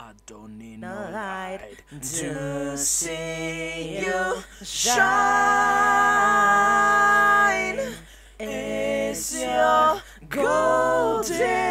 I don't need no no light light to see you shine. It's your golden